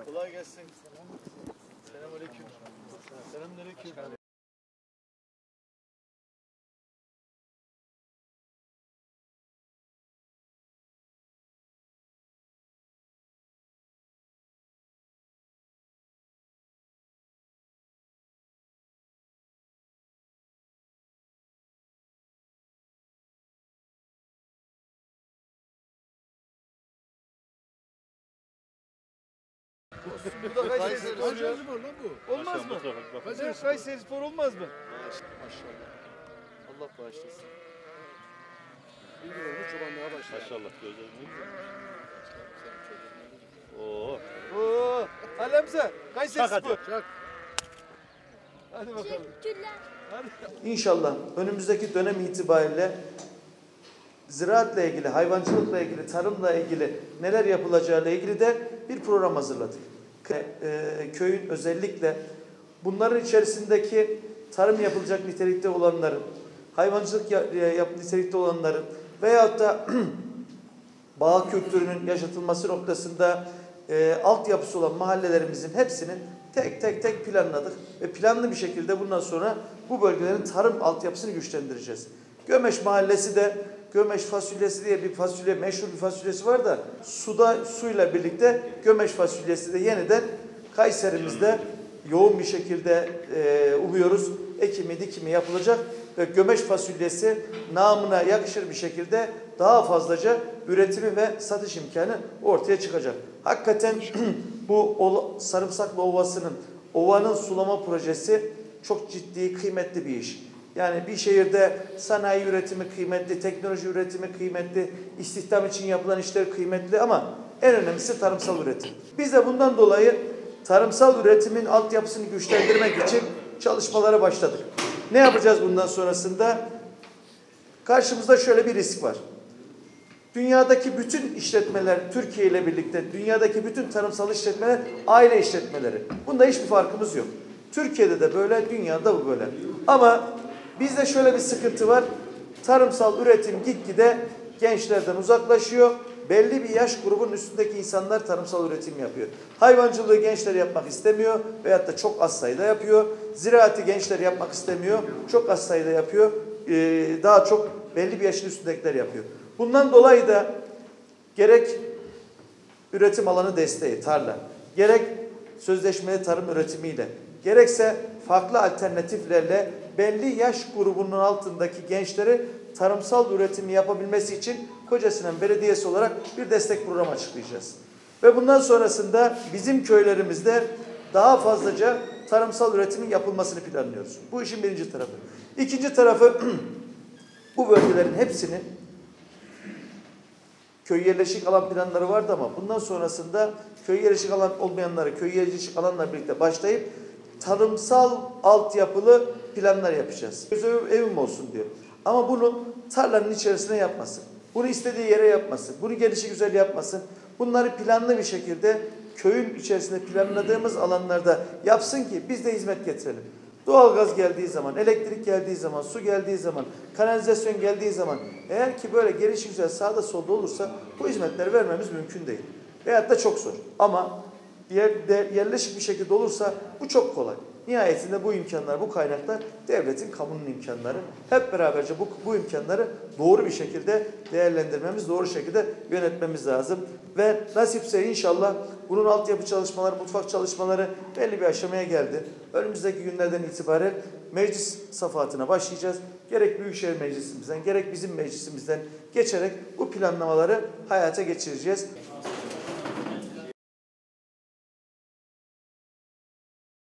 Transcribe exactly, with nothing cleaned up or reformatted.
Kolay gelsin. Selamünaleyküm. Selamünaleyküm. Bu da Kayseri Spor ya. Olmaz mı? Kayseri, Kayseri Spor olmaz mı? Maşallah. Allah bağışlasın. Bir gün oldu çobanlığa başladı. Maşallah gözlerine. Oo. Oo. Alemse Kayseri Çak Spor. hadi. Çak. Hadi bakalım. Hadi. İnşallah önümüzdeki dönem itibariyle ziraatla ilgili, hayvancılıkla ilgili, tarımla ilgili neler yapılacağıyla ilgili de bir program hazırladık. Köyün özellikle bunların içerisindeki tarım yapılacak nitelikte olanların, hayvancılık yap nitelikte olanların veyahut da bağ kültürünün yaşatılması noktasında e, altyapısı olan mahallelerimizin hepsinin tek tek tek planladık. Ve planlı bir şekilde bundan sonra bu bölgelerin tarım altyapısını güçlendireceğiz. Gömeş Mahallesi de Gömeş fasulyesi diye bir fasulye, meşhur bir fasulyesi var da suda suyla birlikte Gömeş fasulyesi de yeniden Kayserimizde yoğun bir şekilde e, umuyoruz. Ekimi, dikimi yapılacak ve Gömeş fasulyesi namına yakışır bir şekilde daha fazlaca üretimi ve satış imkanı ortaya çıkacak. Hakikaten bu Sarımsaklı Ovası'nın, ovanın sulama projesi çok ciddi, kıymetli bir iş. Yani bir şehirde sanayi üretimi kıymetli, teknoloji üretimi kıymetli, istihdam için yapılan işler kıymetli ama en önemlisi tarımsal üretim. Biz de bundan dolayı tarımsal üretimin altyapısını güçlendirmek için çalışmalara başladık. Ne yapacağız bundan sonrasında? Karşımızda şöyle bir risk var. Dünyadaki bütün işletmeler, Türkiye ile birlikte dünyadaki bütün tarımsal işletmeler aile işletmeleri. Bunda hiçbir farkımız yok. Türkiye'de de böyle, dünyada bu böyle. Ama bizde şöyle bir sıkıntı var. Tarımsal üretim gitgide gençlerden uzaklaşıyor. Belli bir yaş grubunun üstündeki insanlar tarımsal üretim yapıyor. Hayvancılığı gençler yapmak istemiyor veyahut da çok az sayıda yapıyor. Ziraati gençler yapmak istemiyor, çok az sayıda yapıyor. Ee, daha çok belli bir yaşın üstündekiler yapıyor. Bundan dolayı da gerek üretim alanı desteği, tarla, gerek sözleşmeli tarım üretimiyle, gerekse farklı alternatiflerle belli yaş grubunun altındaki gençleri tarımsal üretimi yapabilmesi için Kocasinan Belediyesi olarak bir destek programı açıklayacağız. Ve bundan sonrasında bizim köylerimizde daha fazlaca tarımsal üretimin yapılmasını planlıyoruz. Bu işin birinci tarafı. İkinci tarafı bu bölgelerin hepsinin köy yerleşik alan planları vardı ama bundan sonrasında köy yerleşik alan olmayanları köy yerleşik alanla birlikte başlayıp tarımsal altyapılı planlar yapacağız. Göz evim olsun diyor. Ama bunu tarlanın içerisine yapmasın. Bunu istediği yere yapmasın. Bunu gelişigüzel yapmasın. Bunları planlı bir şekilde köyün içerisinde planladığımız alanlarda yapsın ki biz de hizmet getirelim. Doğalgaz geldiği zaman, elektrik geldiği zaman, su geldiği zaman, kanalizasyon geldiği zaman eğer ki böyle gelişigüzel sağda solda olursa bu hizmetleri vermemiz mümkün değil. Veyahut da çok zor. Ama yerde yerleşik bir şekilde olursa bu çok kolay. Nihayetinde bu imkanlar, bu kaynaklar devletin, kamunun imkanları. Hep beraberce bu, bu imkanları doğru bir şekilde değerlendirmemiz, doğru şekilde yönetmemiz lazım. Ve nasipse inşallah bunun altyapı çalışmaları, mutfak çalışmaları belli bir aşamaya geldi. Önümüzdeki günlerden itibaren meclis safahatına başlayacağız. Gerek Büyükşehir Meclisimizden, gerek bizim meclisimizden geçerek bu planlamaları hayata geçireceğiz.